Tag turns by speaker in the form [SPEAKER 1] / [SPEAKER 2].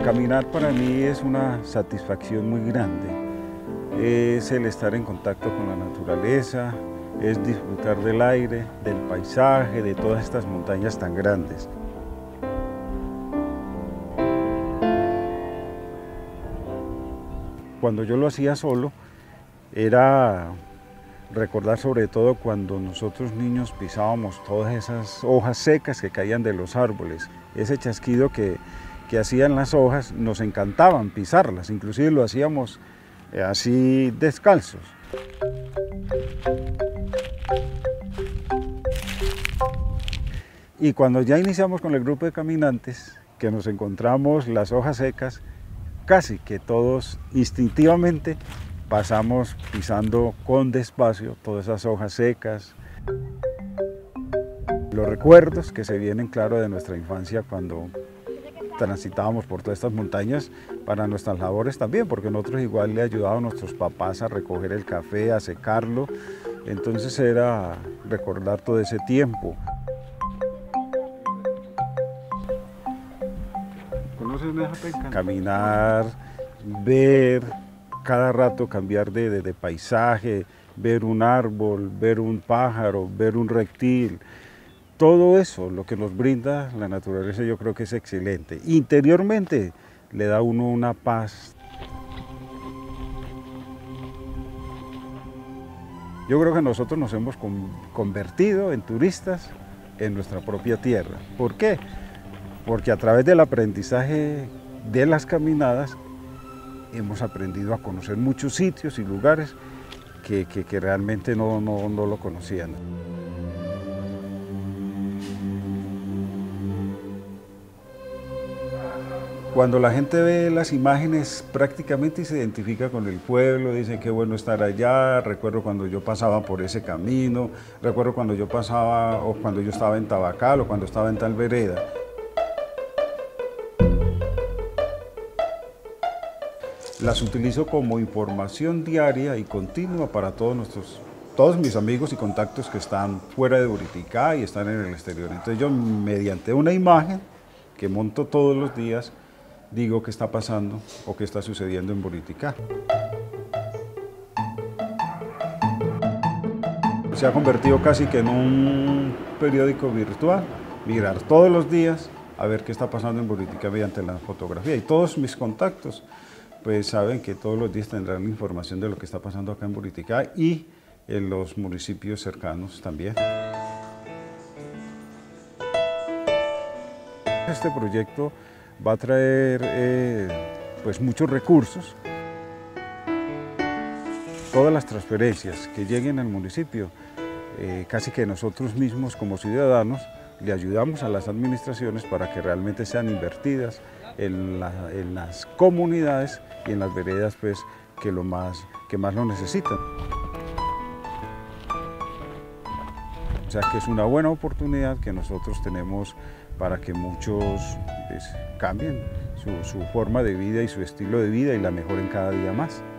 [SPEAKER 1] Caminar para mí es una satisfacción muy grande. Es el estar en contacto con la naturaleza, es disfrutar del aire, del paisaje, de todas estas montañas tan grandes. Cuando yo lo hacía solo, era recordar sobre todo cuando nosotros niños pisábamos todas esas hojas secas que caían de los árboles. Ese chasquido que hacían las hojas, nos encantaban pisarlas, inclusive lo hacíamos así descalzos. Y cuando ya iniciamos con el grupo de caminantes, que nos encontramos las hojas secas, casi que todos instintivamente pasamos pisando con despacio todas esas hojas secas. Los recuerdos que se vienen, claro, de nuestra infancia cuando transitábamos por todas estas montañas para nuestras labores también, porque nosotros igual le ayudábamos a nuestros papás a recoger el café, a secarlo, entonces era recordar todo ese tiempo. ¿Conocen esa penca? Caminar, ver, cada rato cambiar de paisaje, ver un árbol, ver un pájaro, ver un reptil. Todo eso, lo que nos brinda la naturaleza, yo creo que es excelente. Interiormente le da a uno una paz. Yo creo que nosotros nos hemos convertido en turistas en nuestra propia tierra. ¿Por qué? Porque a través del aprendizaje de las caminadas hemos aprendido a conocer muchos sitios y lugares que realmente no lo conocían. Cuando la gente ve las imágenes prácticamente se identifica con el pueblo, dicen qué bueno estar allá, recuerdo cuando yo pasaba por ese camino, recuerdo cuando yo pasaba o cuando yo estaba en Tabacal o cuando estaba en tal vereda. Las utilizo como información diaria y continua para todos mis amigos y contactos que están fuera de Buriticá y están en el exterior. Entonces yo mediante una imagen que monto todos los días, digo qué está pasando o qué está sucediendo en Buriticá. Se ha convertido casi que en un periódico virtual, mirar todos los días a ver qué está pasando en Buriticá mediante la fotografía. Y todos mis contactos pues saben que todos los días tendrán información de lo que está pasando acá en Buriticá y en los municipios cercanos también. Este proyecto va a traer pues muchos recursos. Todas las transferencias que lleguen al municipio, casi que nosotros mismos como ciudadanos le ayudamos a las administraciones para que realmente sean invertidas en las comunidades y en las veredas pues, que más lo necesitan. O sea que es una buena oportunidad que nosotros tenemos para que muchos pues, cambien su forma de vida y su estilo de vida y la mejoren cada día más.